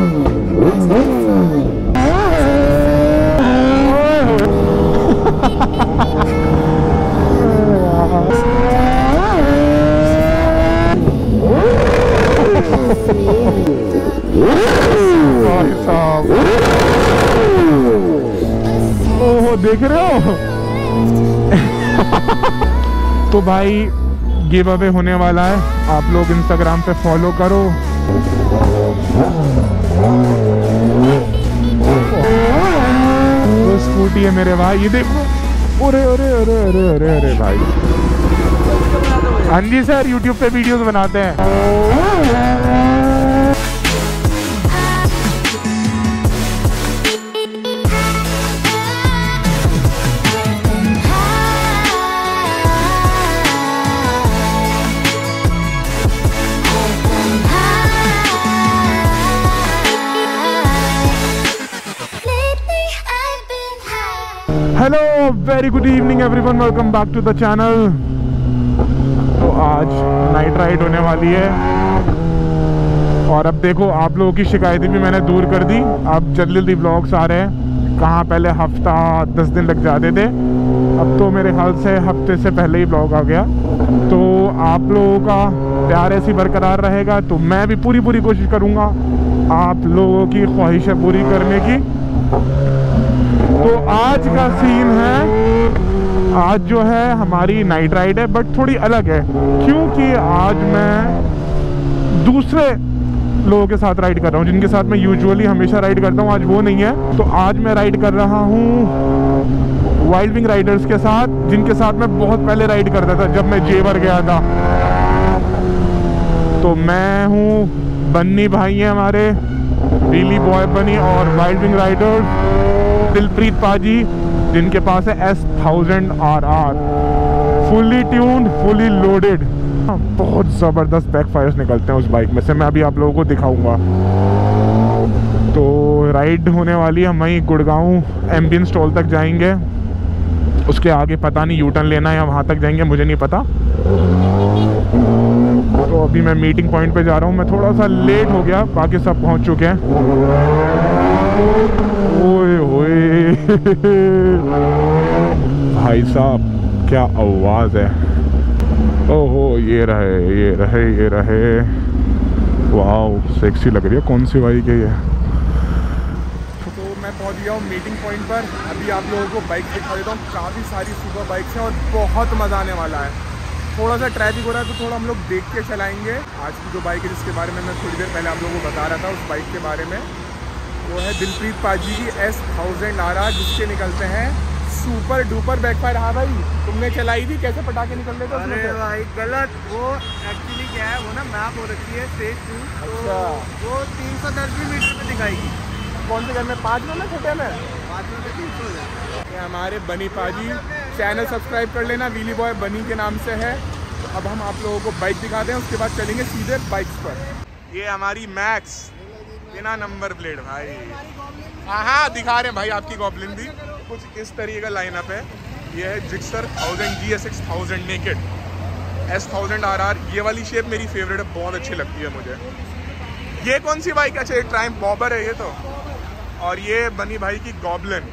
ओह देख रहे हो। तो भाई गिव अवे होने वाला है, आप लोग इंस्टाग्राम पे फॉलो करो। वो स्कूटी है मेरे भाई, ये देखो। अरे अरे अरे अरे अरे अरे भाई, हाँ जी सर, यूट्यूब पे वीडियोस बनाते हैं। Hello, very good evening everyone, welcome back to the channel. तो आज नाइट राइड होने वाली है और अब देखो आप लोगों की शिकायतें भी मैंने दूर कर दी। अब जल्दी जल्दी व्लॉग्स आ रहे हैं। कहाँ पहले हफ्ता 10 दिन लग जाते थे, अब तो मेरे ख्याल से हफ्ते से पहले ही व्लॉग आ गया। तो आप लोगों का प्यार ऐसी बरकरार रहेगा तो मैं भी पूरी कोशिश करूँगा आप लोगों की ख्वाहिशें पूरी करने की। तो आज का सीन है, आज जो है हमारी नाइट राइड है, बट थोड़ी अलग है क्योंकि आज मैं दूसरे लोगों के साथ राइड कर रहा हूँ, जिनके साथ मैं यूजुअली हमेशा राइड करता हूँ। आज वो नहीं है, तो आज मैं राइड कर रहा हूँ वाइल्ड विंग राइडर्स के साथ, जिनके साथ मैं बहुत पहले राइड करता था जब मैं जेवर गया था। तो मैं हूँ, बन्नी भाई हैं हमारे, व्हीली बॉय बनी, और वाइल्ड विंग राइडर्स दिलप्रीत पाजी, जिनके पास है S1000 RR, fully tuned, fully loaded. बहुत ज़बरदस्त बैकफायर्स निकलते हैं उस बाइक में से, मैं अभी आप लोगों को दिखाऊंगा। तो राइड होने वाली है, हम वहीं गुड़गांव एम्बियन स्टॉल तक जाएंगे, उसके आगे पता नहीं यूटर्न लेना है या वहाँ तक जाएंगे, मुझे नहीं पता। तो अभी मैं मीटिंग पॉइंट पे जा रहा हूँ, मैं थोड़ा सा लेट हो गया, बाकी सब पहुँच चुके हैं। ओए ओए भाई साहब क्या आवाज़ है। ओहो, ये रहे। वाह, सेक्सी लग रही है। कौन सी बाइक है ये? तो मैं पहुंच गया हूँ मीटिंग पॉइंट पर। अभी आप लोगों को बाइक दिखा देता हूँ। काफ़ी सारी सुपर बाइक्स हैं और बहुत मज़ा आने वाला है। थोड़ा सा ट्रैफिक हो रहा है तो थोड़ा हम लोग देख के चलाएंगे। आज की जो बाइक है जिसके बारे में मैं थोड़ी देर पहले आप लोगों को बता रहा था, उस बाइक के बारे में, वो है दिलप्रीत पाजी की S1000 RR, जिसके निकलते हैं सुपर डुपर बैकफायर। हाँ भाई, तुमने चलाई थी, कैसे पटाखे निकल रहे थे? अरे भाई गलत, वो एक्चुअली क्या है, वो ना मैप हो रखी है स्टेज 2, तो वो 310 मीटर पे दिखाएगी। कौन से घर में? 5 में ना, छोटे में 5 में 300 हो जाए। ये हमारे बनी पाजी, चैनल सब्सक्राइब कर लेना, व्हीली बॉय बनी के नाम से है। तो अब हम आप लोगों को बाइक दिखाते हैं, उसके बाद चलेंगे सीधे बाइक्स पर। ये हमारी मैक्स बिना नंबर प्लेट भाई। हाँ दिखा रहे हैं भाई, आपकी गॉब्लिन भी कुछ इस तरीके का लाइनअप है। ये है Gixxer 1000 GSX 1000 naked S1000 RR। ये वाली शेप मेरी फेवरेट है, बहुत अच्छी लगती है मुझे। ये कौन सी बाइक? अच्छा, एक ट्राइम्फ बॉबर है ये तो। और ये बनी भाई की गॉब्लिन,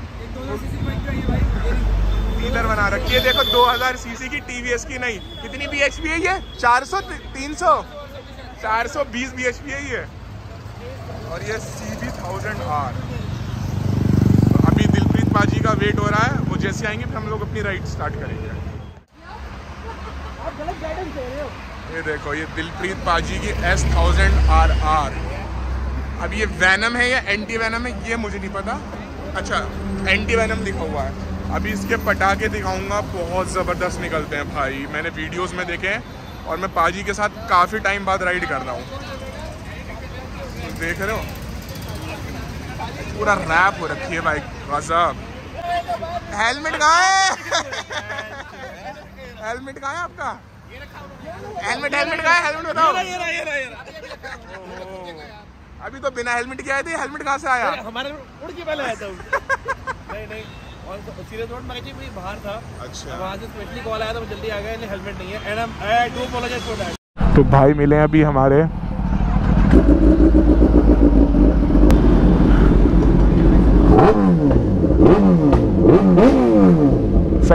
डीलर बना रखी है। देखो 2000 सीसी की, TVS की नहीं। कितनी BHP है ये? 400 300 420 BHP है ये। और ये CB 1000R। तो अभी दिलप्रीत पाजी का वेट हो रहा है, वो जैसे आएंगे फिर हम लोग अपनी राइड स्टार्ट करेंगे। ये देखो, ये दिलप्रीत पाजी की S1000 RR। अब ये वैनम है या एंटी वैनम है ये मुझे नहीं पता। अच्छा, एंटी वैनम लिखा हुआ है। अभी इसके पटाखे दिखाऊंगा, बहुत ज़बरदस्त निकलते हैं भाई, मैंने वीडियोस में देखे हैं और मैं पाजी के साथ काफ़ी टाइम बाद राइड कर रहा हूँ। देख रहे हो, पूरा रैप हो रखी है बाइक, गजब। हेलमेट कहाँ है? हेलमेट कहाँ है आपका? हेलमेट कहाँ है? हेलमेट बताओ। अभी तो बिना हेलमेट के आए थे, हेलमेट कहाँ से आया? हमारे उड़ के पहले आया था। नहीं और सीरियस रोड में भाई बाहर था। अच्छा, वहाँ से स्पेशली कॉल आया था, जल्दी आ गया, हेलमेट नहीं है। And I do apologise for that. तो भाई मिले अभी हमारे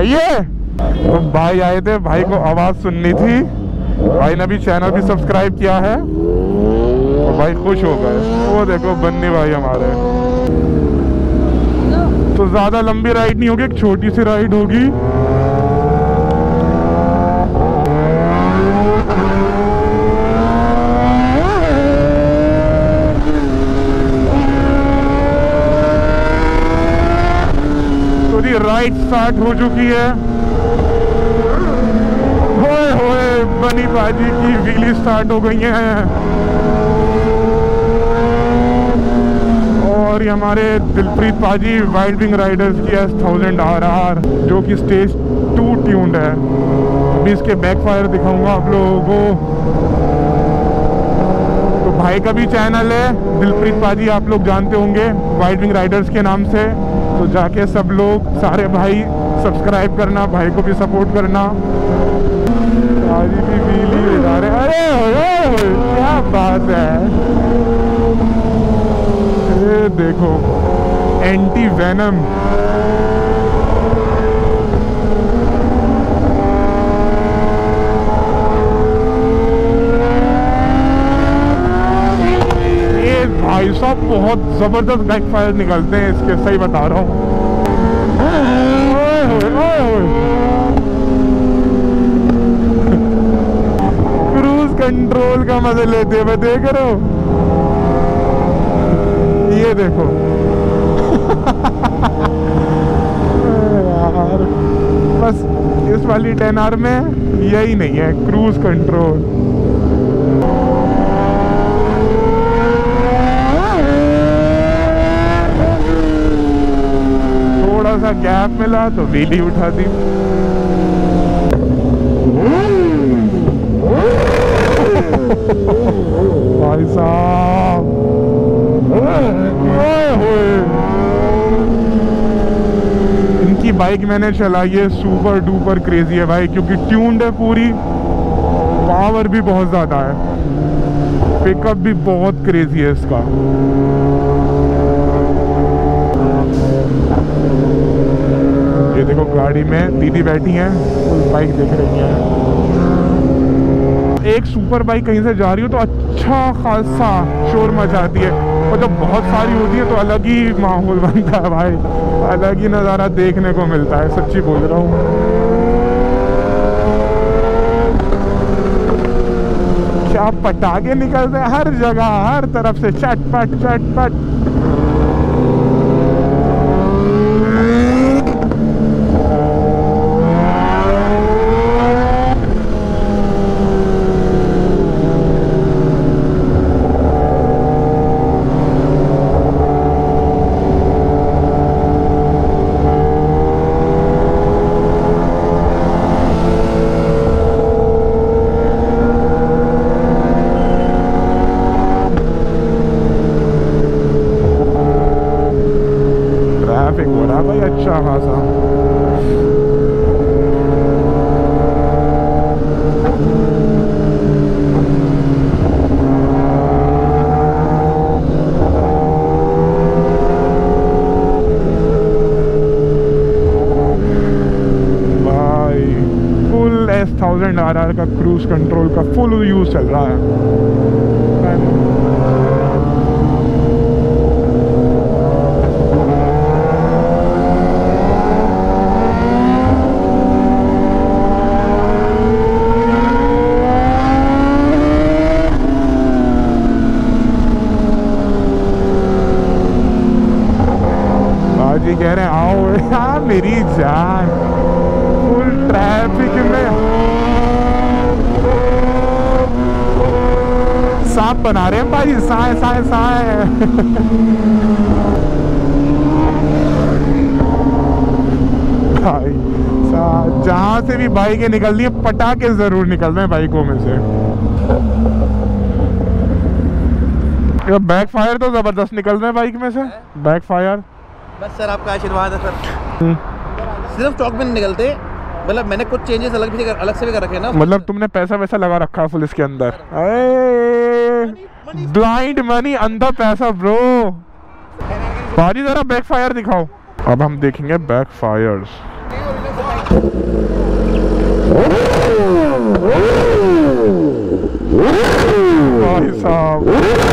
सही है। तो भाई आए थे, भाई को आवाज़ सुननी थी, भाई ने भी चैनल भी सब्सक्राइब किया है और भाई खुश हो गए। वो देखो बन्नी भाई हमारे। तो ज़्यादा लंबी राइड नहीं होगी, एक छोटी सी राइड होगी। राइड स्टार्ट हो चुकी है। होए होए बनी बाजी की व्हीली स्टार्ट हो गई है। और ये हमारे दिलप्रीत पाजी वाइल्ड विंग राइडर्स की S1000 RR जो कि स्टेज 2 ट्यून्ड है। अभी इसके बैकफायर दिखाऊंगा आप लोगों को। तो भाई का भी चैनल है दिलप्रीत पाजी, आप लोग जानते होंगे वाइल्ड विंग राइडर्स के नाम से। तो जाके सब लोग सारे भाई सब्सक्राइब करना, भाई को भी सपोर्ट करना। भी व्हीली जा रहे, अरे क्या बात है। ये देखो एंटी वेनम। भाई साहब बहुत जबरदस्त बैकफायर निकलते हैं इसके, सही बता रहा हूँ। क्रूज कंट्रोल का मजा लेते हुए देख रहे हो, ये देखो। यार बस इस वाली 10R में यही नहीं है, क्रूज कंट्रोल। थोड़ा सा गैप मिला तो व्हीली उठा दी। भाई साहब इनकी बाइक मैंने चलाई है, सुपर डुपर क्रेजी है भाई, क्योंकि ट्यून्ड है पूरी, पावर भी बहुत ज़्यादा है, पिकअप भी बहुत क्रेजी है इसका। ये देखो गाड़ी में दीदी बैठी हैं, बाइक देख रही हैं। एक सुपर बाइक कहीं से जा रही हो तो अच्छा खासा शोर मचाती है, और जब बहुत सारी होती है तो अलग ही माहौल बनता है भाई, अलग ही नज़ारा देखने को मिलता है, सच्ची बोल रहा हूँ। क्या पटाखे निकलते हैं हर जगह, हर तरफ से चटपट चटपट। भाई अच्छा खासा भाई फुल S1000 RR का क्रूज कंट्रोल का फुल यूज चल रहा है। कह रहे हैं आओ यार मेरी जान, फुल ट्रैफिक में सांप बना रहे हैं भाई, साए साए साए। भाई जहां से भी बाइकें निकल रही है पटाखे जरूर निकल रहे हैं बाइकों में से। बैक फायर तो जबरदस्त निकल रहे हैं बाइक में से, बैक फायर। बस सर आपका आशीर्वाद है सर। सिर्फ स्टॉक में नहीं निकलते, मतलब मैंने कुछ चेंजेस अलग से भी कर रखे हैं ना। मतलब तुमने पैसा वैसा लगा रखा है फुल इसके अंदर। ब्लाइंड मनी, अंधा पैसा ब्रो। बाजी जरा बैक फायर दिखाओ। अब हम देखेंगे बैक फायर्स। भाई साहब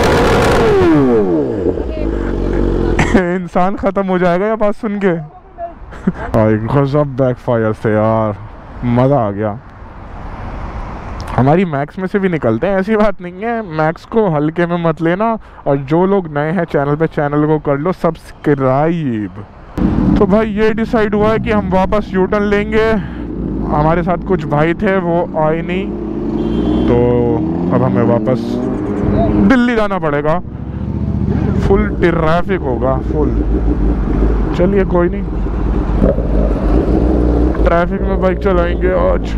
इंसान खत्म हो जाएगा ये बात सुन के। गजब बैकफायर से यार, मज़ा आ गया। हमारी मैक्स में से भी निकलते हैं, ऐसी बात नहीं है, मैक्स को हल्के में मत लेना। और जो लोग नए हैं चैनल पे, चैनल को कर लो सब्सक्राइब। तो भाई ये डिसाइड हुआ है कि हम वापस यू टर्न लेंगे। हमारे साथ कुछ भाई थे, वो आए नहीं, तो अब हमें वापस दिल्ली जाना पड़ेगा। फुल ट्रैफिक होगा, फुल। चलिए कोई नहीं, ट्रैफिक में बाइक चलाएंगे आज।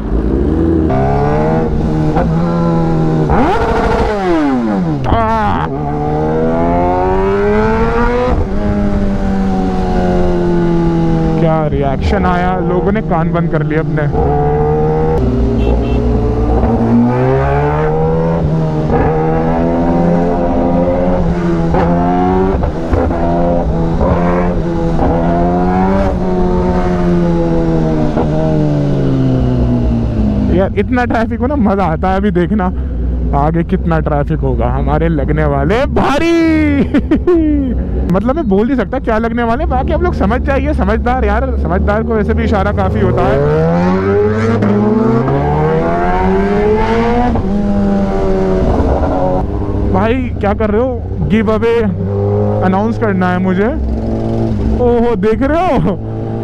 क्या रिएक्शन आया, लोगों ने कान बंद कर लिए अपने। यार इतना ट्रैफिक हो ना, मजा आता है। अभी देखना आगे कितना ट्रैफिक होगा, हमारे लगने वाले भारी। मतलब मैं बोल नहीं सकता क्या लगने वाले, बाकी आप लोग समझ जाइए। समझदार यार, समझदार को वैसे भी इशारा काफी होता है। भाई क्या कर रहे हो, गिव अवे अनाउंस करना है मुझे। ओहो देख रहे हो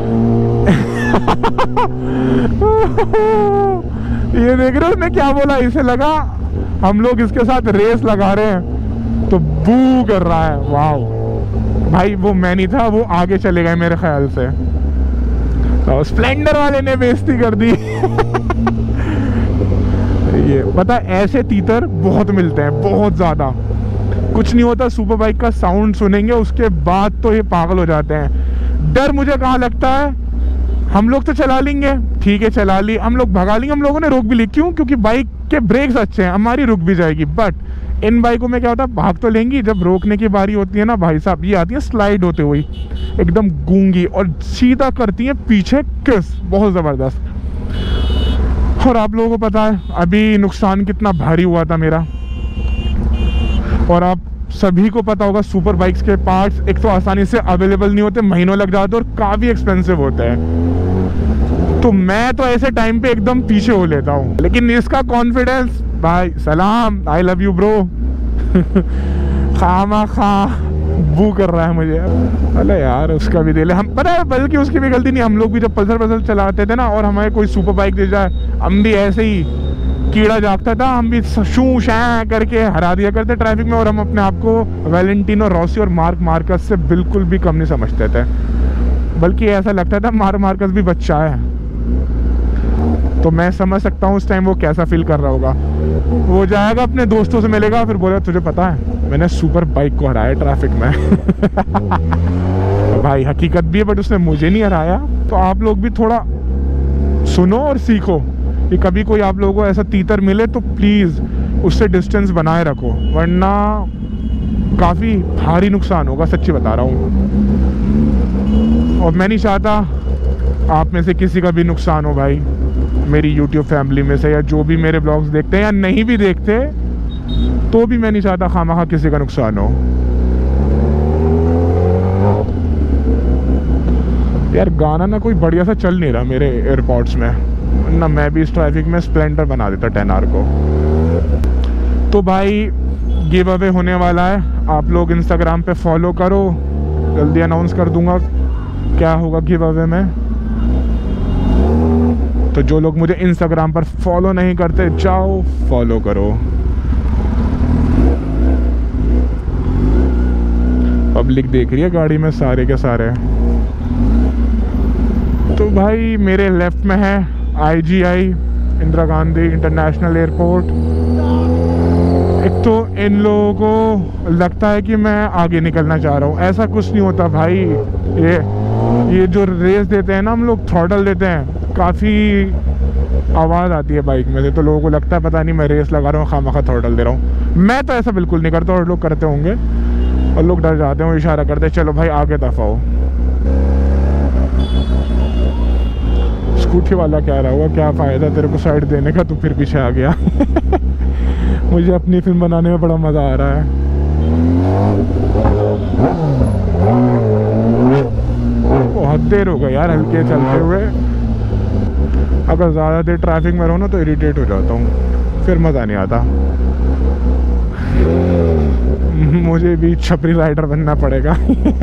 ये देख रहे हो उसने क्या बोला, इसे लगा हम लोग इसके साथ रेस लगा रहे हैं तो बू कर रहा है। वाह भाई, वो मैं नहीं था, वो आगे चले गए मेरे ख्याल से। तो स्प्लेंडर वाले ने बेइज्जती कर दी। ये पता, ऐसे तीतर बहुत मिलते हैं, बहुत ज्यादा। कुछ नहीं होता, सुपर बाइक का साउंड सुनेंगे उसके बाद तो ये पागल हो जाते हैं। डर मुझे कहाँ लगता है, हम लोग तो चला लेंगे, ठीक है चला ली, हम लोग भगा लेंगे। हम लोगों ने रोक भी ली, क्यों? क्योंकि बाइक के ब्रेक्स अच्छे हैं, हमारी रुक भी जाएगी। बट इन बाइकों में क्या होता है, भाग तो लेंगी, जब रोकने की बारी होती है ना भाई साहब, ये आती है स्लाइड होते हुए एकदम गूंगी और सीधा करती है पीछे किस, बहुत ज़बरदस्त। और आप लोगों को पता है अभी नुकसान कितना भारी हुआ था मेरा। और आप सभी को पता होगा सुपर बाइक्स के पार्ट्स एक तो आसानी से अवेलेबल नहीं होते, महीनों लग जाते और काफ़ी एक्सपेंसिव होते हैं। तो मैं तो ऐसे टाइम पे एकदम पीछे हो लेता हूँ, लेकिन इसका कॉन्फिडेंस भाई सलाम, आई लव यू ब्रो। खामा खा बू कर रहा है मुझे। अरे यार उसका भी दे ले, हम पता है, बल्कि उसकी भी गलती नहीं। हम लोग भी जब पल्सर चलाते थे ना और हमें कोई सुपर बाइक दे जाए, हम भी ऐसे ही कीड़ा जागता था, हम भी शू शै करके हरा दिया करते ट्रैफिक में। और हम अपने आप को वैलेंटिनो रॉसी और मार्क मार्कस से बिल्कुल भी कम नहीं समझते थे, बल्कि ऐसा लगता था मार्क मार्कस भी बच्चा है। तो मैं समझ सकता हूँ उस टाइम वो कैसा फील कर रहा होगा। वो जाएगा अपने दोस्तों से मिलेगा, फिर बोलेगा तुझे पता है मैंने सुपर बाइक को हराया ट्रैफिक में। भाई हकीकत भी है, बट उसने मुझे नहीं हराया। तो आप लोग भी थोड़ा सुनो और सीखो कि कभी कोई आप लोगों को ऐसा तीतर मिले तो प्लीज़ उससे डिस्टेंस बनाए रखो, वरना काफ़ी भारी नुकसान होगा, सच्ची बता रहा हूँ। और मैं नहीं चाहता आप में से किसी का भी नुकसान हो भाई, मेरी YouTube फैमिली में से, या जो भी मेरे ब्लॉग्स देखते हैं या नहीं भी देखते, तो भी मैं नहीं चाहता खामखा किसी का नुकसान हो। यार गाना ना कोई बढ़िया सा चल नहीं रहा मेरे एयरपोर्ट्स में, ना मैं भी इस ट्रैफिक में स्प्लेंडर बना देता 10R को। तो भाई गिव अवे होने वाला है, आप लोग इंस्टाग्राम पे फॉलो करो, जल्दी अनाउंस कर दूंगा क्या होगा गिव अवे में। तो जो लोग मुझे इंस्टाग्राम पर फॉलो नहीं करते, जाओ फॉलो करो। पब्लिक देख रही है गाड़ी में सारे के सारे। तो भाई मेरे लेफ्ट में है IGI Indira Gandhi international airport. एक तो इन लोगों को लगता है कि मैं आगे निकलना चाह रहा हूँ, ऐसा कुछ नहीं होता भाई। ये जो रेस देते हैं ना हम लोग, थ्रॉटल देते हैं, काफ़ी आवाज़ आती है बाइक में से, तो लोगों को लगता है पता नहीं मैं रेस लगा रहा हूँ, खामखा थ्रॉटल दे रहा हूँ। मैं तो ऐसा बिल्कुल नहीं करता, और लोग करते होंगे, और लोग डर जाते हैं, इशारा करते हैं चलो भाई आगे दफाओ। स्कूटी वाला कह रहा होगा क्या फ़ायदा तेरे को साइड देने का, तू फिर पीछे आ गया। मुझे अपनी फिल्म बनाने में बड़ा मज़ा आ रहा है। बहुत देर हो गया यार हल्के चलते हुए। अगर ज़्यादा देर ट्रैफिक में रहो ना तो इरिटेट हो जाता हूँ, फिर मज़ा नहीं आता। मुझे भी छपरी राइडर बनना पड़ेगा।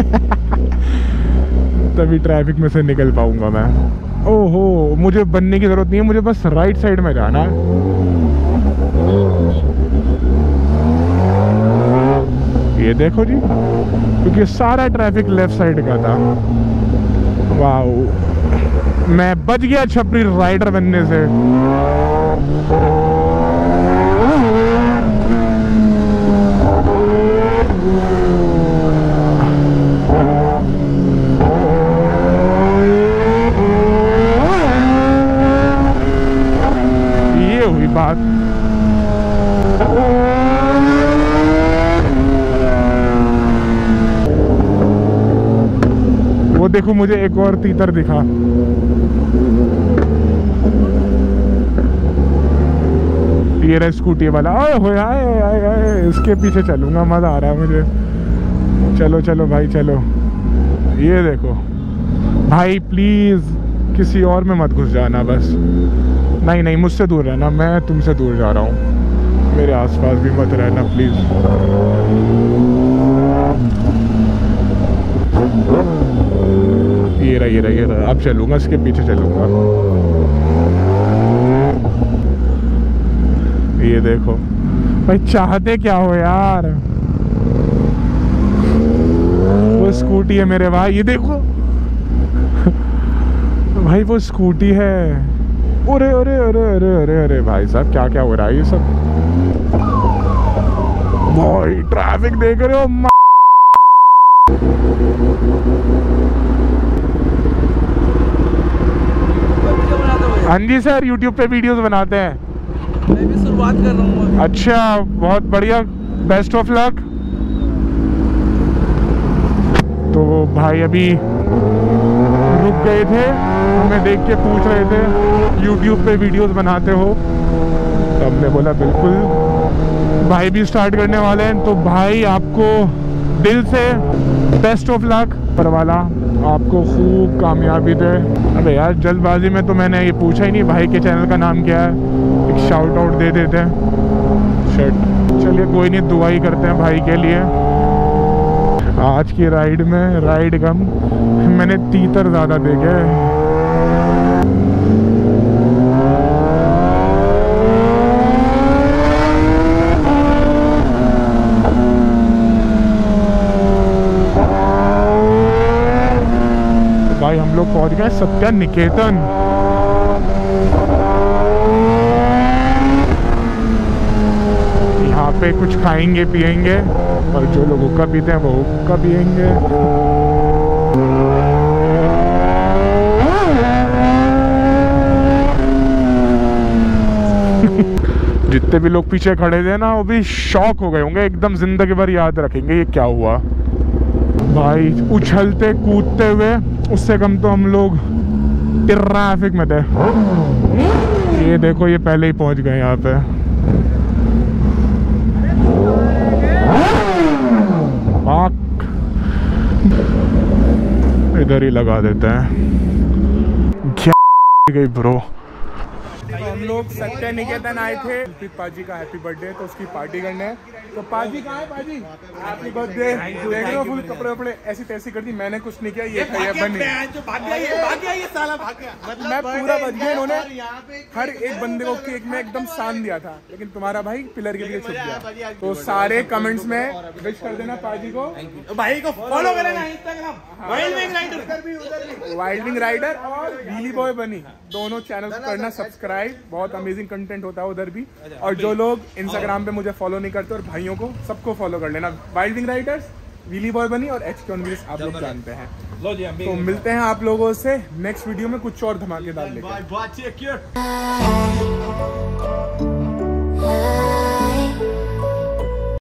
तभी ट्रैफिक में से निकल पाऊंगा मैं। ओहो, मुझे बनने की ज़रूरत नहीं है, मुझे बस राइट साइड में जाना है। ये देखो जी, क्योंकि सारा ट्रैफिक लेफ्ट साइड का था। वाह, मैं बच गया छपरी राइडर बनने से। ये हुई बात। वो देखो, मुझे एक और तीतर दिखा। ये रहा स्कूटी वाला। आए, इसके पीछे चलूंगा, मजा आ रहा है मुझे। चलो चलो भाई चलो। ये देखो भाई, प्लीज किसी और में मत घुस जाना बस। नहीं नहीं, मुझसे दूर रहना, मैं तुमसे दूर जा रहा हूँ। मेरे आसपास भी मत रहना प्लीज। ये रहा। अब चलूंगा, इसके पीछे चलूंगा। ये देखो भाई, चाहते क्या हो यार। वो स्कूटी है मेरे भाई, ये देखो भाई वो स्कूटी है। अरे अरे अरे अरे अरे अरे भाई साहब, क्या क्या हो रहा है ये सब। भाई ट्रैफिक देख रहे हो। हाँ जी सर, यूट्यूब पे वीडियोस बनाते हैं। मैं भी शुरुआत कर रहा हूँ। अच्छा, बहुत बढ़िया, बेस्ट ऑफ लक। तो भाई अभी रुक गए थे, हमें देख के पूछ रहे थे यूट्यूब पे वीडियोस बनाते हो, तो हमने बोला बिल्कुल। भाई भी स्टार्ट करने वाले हैं, तो भाई आपको दिल से बेस्ट ऑफ लक। पर वाला आपको खूब कामयाबी दे। अबे यार, जल्दबाजी में तो मैंने ये पूछा ही नहीं भाई के चैनल का नाम क्या है, एक शाउट आउट दे देते हैं। शर्ट, चलिए कोई नहीं, दुआ ही करते हैं भाई के लिए। आज की राइड में राइड कम, मैंने तीतर ज़्यादा देखे। भाई हम लोग पहुंच गए सत्या निकेतन। यहाँ पे कुछ खाएंगे पिएंगे, और जो लोग हुक्का पीते हैं वो हुक्का पिएंगे। जितने भी लोग पीछे खड़े थे ना, वो भी शॉक हो गए होंगे, एकदम जिंदगी भर याद रखेंगे ये क्या हुआ। भाई उछलते कूदते हुए, उससे कम तो हम लोग ट्रैफिक में थे। ये देखो, ये पहले ही पहुंच गए यहाँ पे। इधर ही लगा देते हैं। क्या गई ब्रो। हम लोग सत्या निकेतन आए थे, फिर पाजी का हैप्पी बर्थडे, तो उसकी पार्टी करने। तो पाजी कहाँ है? पाजी हैप्पी बर्थडे। देख रहे हो, फुल कपड़े वपड़े ऐसी तैसी कर दी, मैंने कुछ नहीं किया। ये बनी, मैं पूरा बच गया। इन्होंने हर एक बंदे को केक में एकदम सान दिया था, लेकिन तुम्हारा भाई पिलर के लिए छुप गया। तो सारे कमेंट्स में विश कर देना पाजी को, भाई को फॉलो करेगा इंस्टाग्राम वाइल्ड विंग राइडर और व्हीली बॉय बनी, दोनों चैनल करना सब्सक्राइब। बहुत अमेजिंग कंटेंट होता है उधर भी। और जो लोग इंस्टाग्राम पे मुझे फॉलो नहीं करते, और भाइयों को सबको फॉलो कर लेना, wild wing riders, wheelie boy Bunny और HK ऑन व्हील्स, आप लोग जानते हैं। तो मिलते हैं आप लोगों से नेक्स्ट वीडियो में कुछ और धमाकेदार लेकर।